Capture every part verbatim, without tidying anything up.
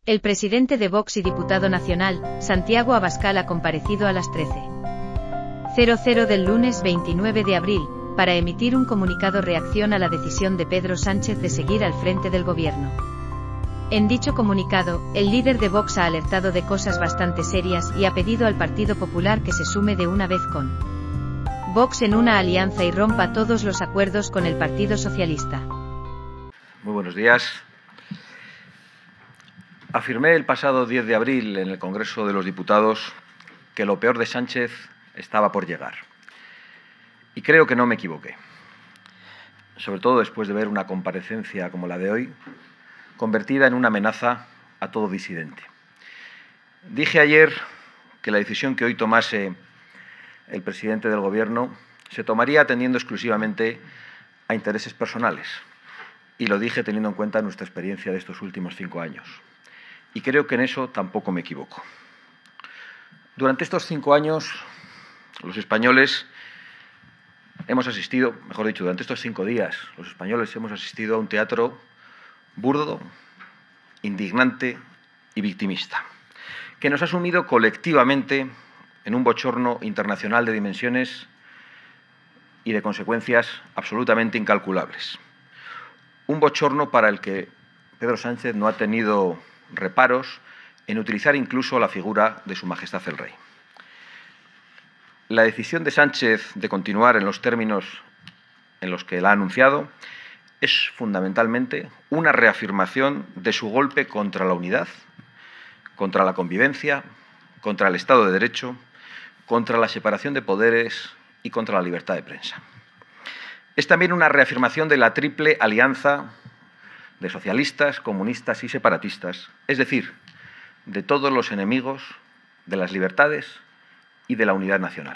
El presidente de Vox y diputado nacional, Santiago Abascal, ha comparecido a las trece cero cero del lunes veintinueve de abril, para emitir un comunicado reacción a la decisión de Pedro Sánchez de seguir al frente del gobierno. En dicho comunicado, el líder de Vox ha alertado de cosas bastante serias y ha pedido al Partido Popular que se sume de una vez con Vox en una alianza y rompa todos los acuerdos con el Partido Socialista. Muy buenos días. Afirmé el pasado diez de abril en el Congreso de los Diputados que lo peor de Sánchez estaba por llegar. Y creo que no me equivoqué. Sobre todo después de ver una comparecencia como la de hoy, convertida en una amenaza a todo disidente. Dije ayer que la decisión que hoy tomase el presidente del Gobierno se tomaría atendiendo exclusivamente a intereses personales. Y lo dije teniendo en cuenta nuestra experiencia de estos últimos cinco años. Y creo que en eso tampoco me equivoco. Durante estos cinco años, los españoles hemos asistido, mejor dicho, durante estos cinco días, los españoles hemos asistido a un teatro burdo, indignante y victimista, que nos ha sumido colectivamente en un bochorno internacional de dimensiones y de consecuencias absolutamente incalculables. Un bochorno para el que Pedro Sánchez no ha tenido reparos en utilizar incluso la figura de Su Majestad el Rey. La decisión de Sánchez de continuar en los términos en los que la ha anunciado es fundamentalmente una reafirmación de su golpe contra la unidad, contra la convivencia, contra el Estado de Derecho, contra la separación de poderes y contra la libertad de prensa. Es también una reafirmación de la triple alianza de socialistas, comunistas y separatistas, es decir, de todos los enemigos de las libertades y de la unidad nacional.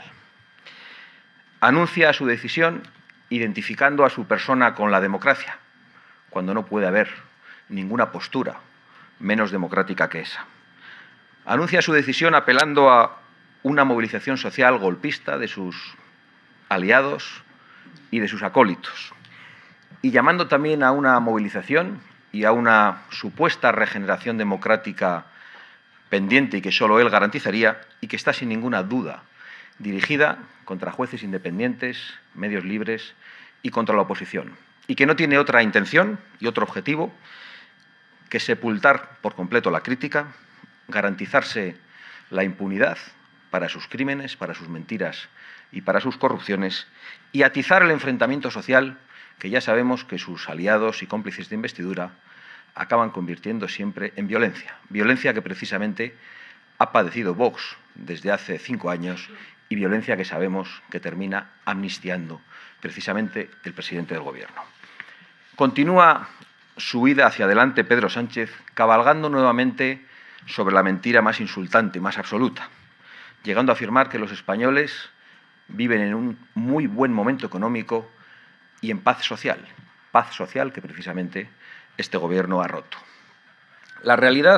Anuncia su decisión identificando a su persona con la democracia, cuando no puede haber ninguna postura menos democrática que esa. Anuncia su decisión apelando a una movilización social golpista de sus aliados y de sus acólitos, y llamando también a una movilización y a una supuesta regeneración democrática pendiente y que solo él garantizaría y que está sin ninguna duda dirigida contra jueces independientes, medios libres y contra la oposición, y que no tiene otra intención y otro objetivo que sepultar por completo la crítica, garantizarse la impunidad para sus crímenes, para sus mentiras y para sus corrupciones, y atizar el enfrentamiento social que ya sabemos que sus aliados y cómplices de investidura acaban convirtiendo siempre en violencia. Violencia que precisamente ha padecido Vox desde hace cinco años y violencia que sabemos que termina amnistiando precisamente el presidente del Gobierno. Continúa su huida hacia adelante Pedro Sánchez, cabalgando nuevamente sobre la mentira más insultante, más absoluta, llegando a afirmar que los españoles viven en un muy buen momento económico y en paz social, paz social que precisamente este Gobierno ha roto. La realidad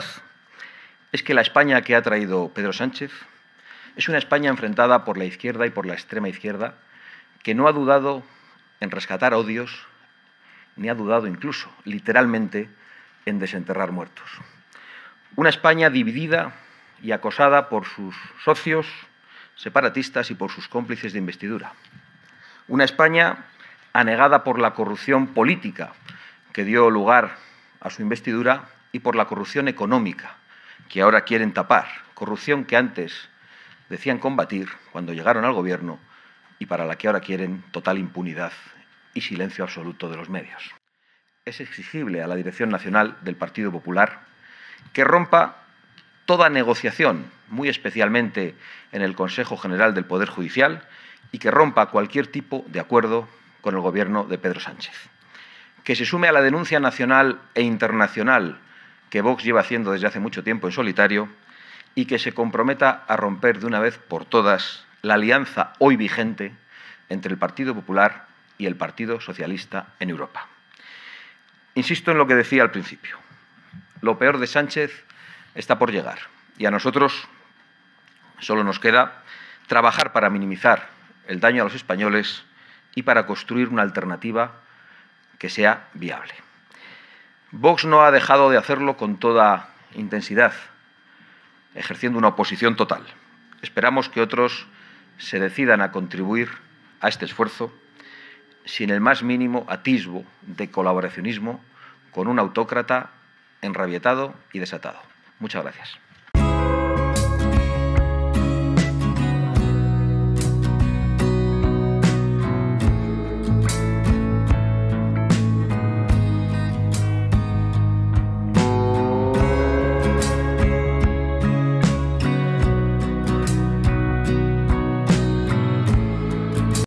es que la España que ha traído Pedro Sánchez es una España enfrentada por la izquierda y por la extrema izquierda, que no ha dudado en rescatar odios, ni ha dudado incluso, literalmente, en desenterrar muertos. Una España dividida y acosada por sus socios separatistas y por sus cómplices de investidura. Una España anegada por la corrupción política que dio lugar a su investidura y por la corrupción económica que ahora quieren tapar, corrupción que antes decían combatir cuando llegaron al Gobierno y para la que ahora quieren total impunidad y silencio absoluto de los medios. Es exigible a la Dirección Nacional del Partido Popular que rompa toda negociación, muy especialmente en el Consejo General del Poder Judicial, y que rompa cualquier tipo de acuerdo con el Gobierno de Pedro Sánchez. Que se sume a la denuncia nacional e internacional que Vox lleva haciendo desde hace mucho tiempo en solitario y que se comprometa a romper de una vez por todas la alianza hoy vigente entre el Partido Popular y el Partido Socialista en Europa. Insisto en lo que decía al principio. Lo peor de Sánchez está por llegar y a nosotros solo nos queda trabajar para minimizar el daño a los españoles y para construir una alternativa que sea viable. Vox no ha dejado de hacerlo con toda intensidad, ejerciendo una oposición total. Esperamos que otros se decidan a contribuir a este esfuerzo sin el más mínimo atisbo de colaboracionismo con un autócrata enrabietado y desatado. Muchas gracias.